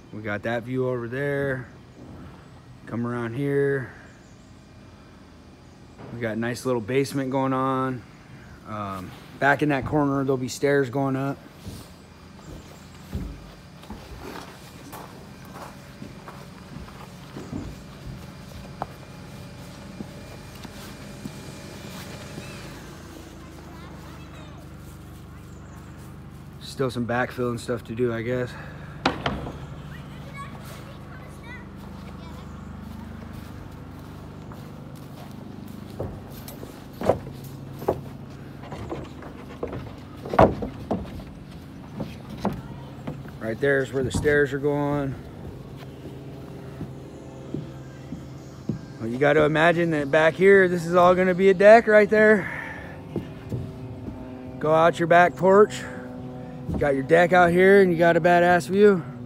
We got that view over there. Come around here. We got a nice little basement going on. Back in that corner, there'll be stairs going up. Still some backfill and stuff to do, I guess. Right there is where the stairs are going. Well, you got to imagine that back here, this is all going to be a deck right there. Go out your back porch. You got your deck out here and you got a badass view.